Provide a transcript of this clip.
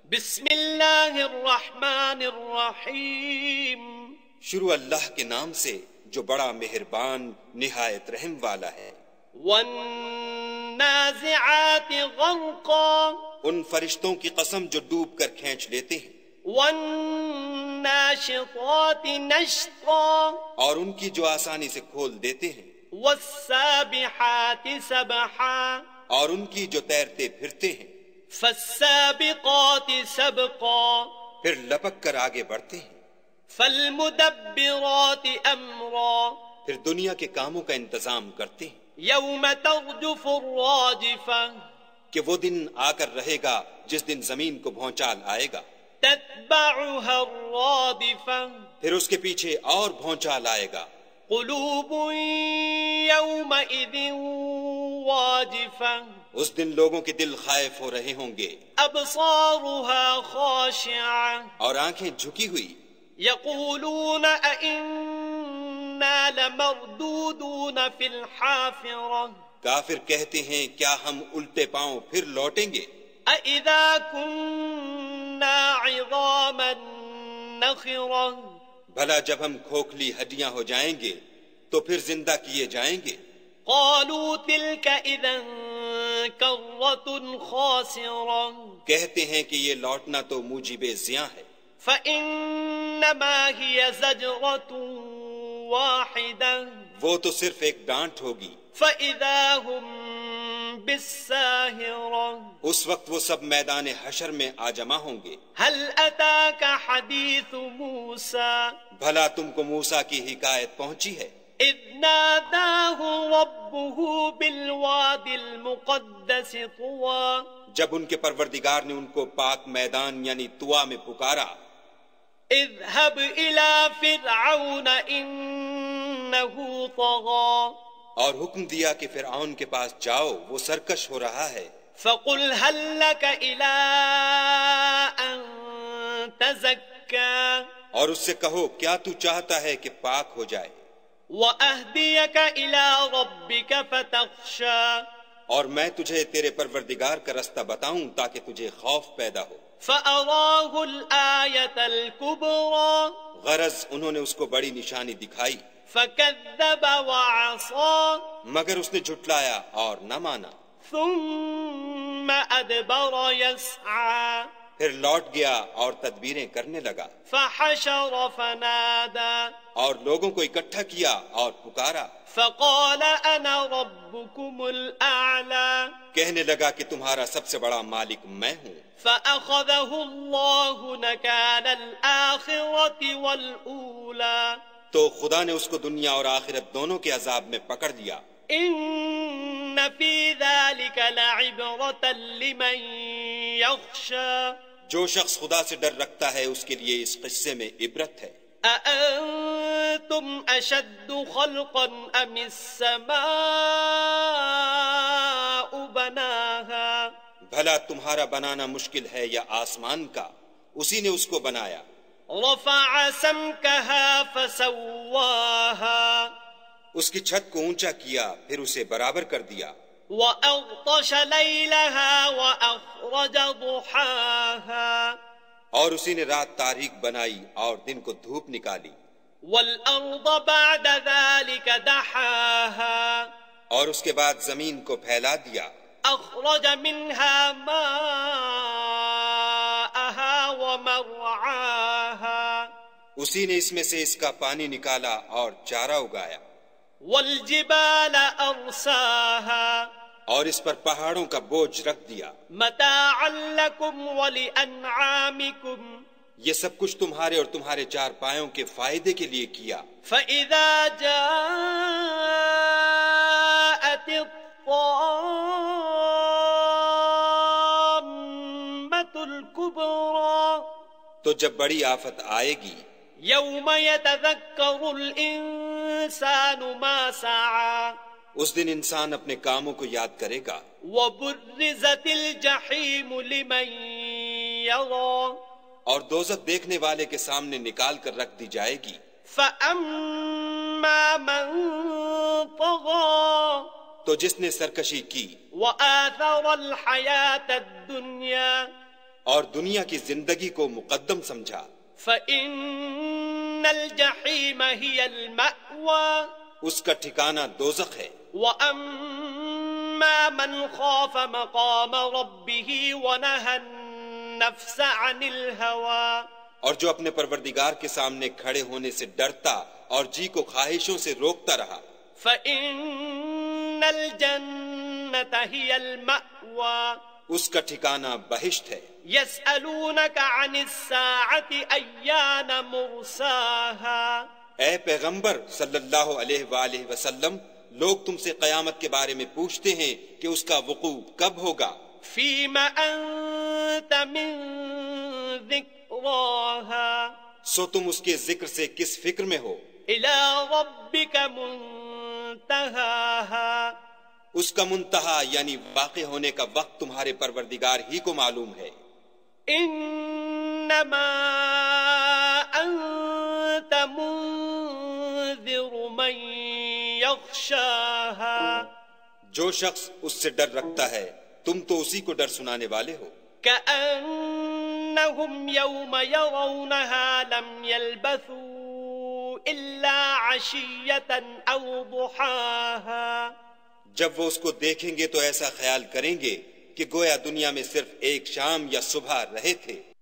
بسم اللہ الرحمن الرحیم، شروع اللہ کے نام سے جو بڑا مہربان نہایت رحم والا ہے۔ والنازعات غرقا، ان فرشتوں کی قسم جو ڈوب کر کھینچ لیتے ہیں، والناشطات نشطا، اور ان کی جو آسانی سے کھول دیتے ہیں، والسابحات سبحا، اور ان کی جو تیرتے پھرتے ہیں، فالسابقات سبقا، پھر لپک کر آگے بڑھتے ہیں، فالمدبرات امرا، پھر دنیا کے کاموں کا انتظام کرتے ہیں، یوم ترجف الراجفہ، کہ وہ دن آ کر رہے گا جس دن زمین کو بھونچال آئے گا، تتبعها الرادفہ، پھر اس کے پیچھے اور بھونچال آئے گا، قلوب یومئذ واجفہ، اس دن لوگوں کے دل خائف ہو رہے ہوں گے، ابصارها خاشعہ، اور آنکھیں جھکی ہوئی، یقولون ائنا لمردودون فی الحافرہ، کافر کہتے ہیں کیا ہم الٹے پاؤں پھر لوٹیں گے، اذا کننا عظاما نخرہ، بھلا جب ہم کھوکھلی ہڈیاں ہو جائیں گے تو پھر زندہ کیے جائیں گے، قالوا تلك اذا کرۃ خاسرہ، کہتے ہیں کہ یہ لوٹنا تو موجب زیاں ہے، فانما هي زجرۃ واحدہ، وہ تو صرف ایک ڈانٹ ہوگی، فاذا هم بالساہرہ، اس وقت وہ سب میدان حشر میں آ جمع ہوں گے۔ هل اتاک حدیث موسیٰ، بھلا تم کو موسیٰ کی حکایت پہنچی ہے، اذ ناداہ ربہ بالوادی المقدس طویٰ، جب ان کے پروردگار نے ان کو پاک میدان یعنی طوا میں پکارا، اذهب الى فرعون انہ طغیٰ، اور حکم دیا کہ فرعون کے پاس جاؤ وہ سرکش ہو رہا ہے، فقل هل لك الى ان تزکا، اور اس سے کہو کیا تو چاہتا ہے کہ پاک ہو جائے، وَأَهْدِيَكَ إِلَىٰ رَبِّكَ فَتَخْشَىٰ، اور میں تجھے تیرے پروردگار کا رستہ بتاؤں تاکہ تجھے خوف پیدا ہو۔ فَأَرَاهُ الْآيَةَ الْكُبْرَىٰ، غرض انہوں نے اس کو بڑی نشانی دکھائی، فَكَذَّبَ وَعَصَىٰ، مگر اس نے جھٹلایا اور نہ مانا، ثُمَّ أَدْبَرَ يَسْعَىٰ، پھر لوٹ گیا اور تدبیریں کرنے لگا، فَحَشَرَ فَنَادَىٰ، اور لوگوں کو اکٹھا کیا اور پکارا، فَقَالَ أَنَا رَبُّكُمُ الْأَعْلَىٰ، کہنے لگا کہ تمہارا سب سے بڑا مالک میں ہوں۔ فَأَخَذَهُ اللَّهُ نَكَالَ الْآخِرَةِ وَالْأُولَىٰ، تو خدا نے اس کو دنیا اور آخرت دونوں کے عذاب میں پکڑ لیا۔ إِنَّ فِي ذَلِكَ لَعِبْرَةً لِمَن يَخْشَىٰ، جو شخص خدا سے ڈر رکھتا ہے اس کے لیے اس قصے میں عبرت ہے۔ أَأَنتُمْ أَشَدُّ خَلْقًا أَمِ السَّمَاءُ بَنَاهَا، بھلا تمہارا بنانا مشکل ہے یا آسمان کا، اسی نے اس کو بنایا۔ رَفَعَ سَمْكَهَا فَسَوَّاهَا، اس کی چھت کو اونچا کیا پھر اسے برابر کر دیا، وَأَغْطَشَ لَيْلَهَا وَأَخْرَجَ ضُحَاهَا، اور اسی نے رات تاریک بنائی اور دن کو دھوپ نکالی، وَالْأَرْضَ بَعْدَ ذَلِكَ دَحَاهَا، اور اس کے بعد زمین کو پھیلا دیا، أَخْرَجَ مِنْهَا مَاءَهَا وَمَرْعَاهَا، اسی نے اس میں سے اس کا پانی نکالا اور چارہ اگایا، وَالْجِبَالَ أَرْسَاهَا، اور اس پر پہاڑوں کا بوجھ رکھ دیا، مَتَاعًا لَكُمْ وَلِأَنْعَامِكُمْ، یہ سب کچھ تمہارے اور تمہارے چار پایوں کے فائدے کے لیے کیا۔ فَإِذَا جَاءَتِ الطَّامَّةُ الْكُبْرَىٰ، تو جب بڑی آفت آئے گی، يَوْمَ يَتَذَكَّرُ الْإِنسَانُ مَا سَعَىٰ، اس دن انسان اپنے کاموں کو یاد کرے گا، وَبُرِّزَتِ الْجَحِيمُ لِمَن يَرَىٰ، اور دوزخ دیکھنے والے کے سامنے نکال کر رکھ دی جائے گی، فَأَمَّا مَن طَغَىٰ، تو جس نے سرکشی کی وَآثَرَ الْحَيَاةَ الدُّنْيَا، اور دنیا کی زندگی کو مقدم سمجھا، فإن الجحیم هی المأوى اس کا ٹھکانہ دوزخ ہے۔ وَأَمَّا مَنْ خَافَ مَقَامَ رَبِّهِ وَنَهَى النَّفْسَ عَنِ الْهَوَى اور جو اپنے پروردگار کے سامنے کھڑے ہونے سے ڈرتا اور جی کو خواہشوں سے روکتا رہا، فَإِنَّ الْجَنَّةَ هِيَ الْمَأْوَى اس کا ٹھکانہ بہشت ہے۔ يَسْأَلُونَكَ عَنِ السَّاعَةِ أَيَّانَ مُرْسَاهَا اے پیغمبر صلی اللہ علیہ وآلہ وسلم، لوگ تم سے قیامت کے بارے میں پوچھتے ہیں کہ اس کا وقوع کب ہوگا۔ فِيمَ أَنْتَ مِنْ ذِكْرَاهَا سو تم اس کے ذکر سے کس فکر میں ہو؟ إِلَى رَبِّكَ مُنْتَهَاهَا اس کا منتہا یعنی واقع ہونے کا وقت تمہارے پروردگار ہی کو معلوم ہے۔ إِنَّمَا أَنْتَ مُنذِرُ مَنْ يَخْشَاهَا جو شخص اس سے ڈر رکھتا ہے تم تو اسی کو ڈر سنانے والے ہو۔ كأنهم يوم يرونها لم يلبثوا إلا عشية أو ضحاها جب وہ اس کو دیکھیں گے تو ایسا خیال کریں گے کہ گویا دنیا میں صرف ایک شام یا صبح رہے تھے۔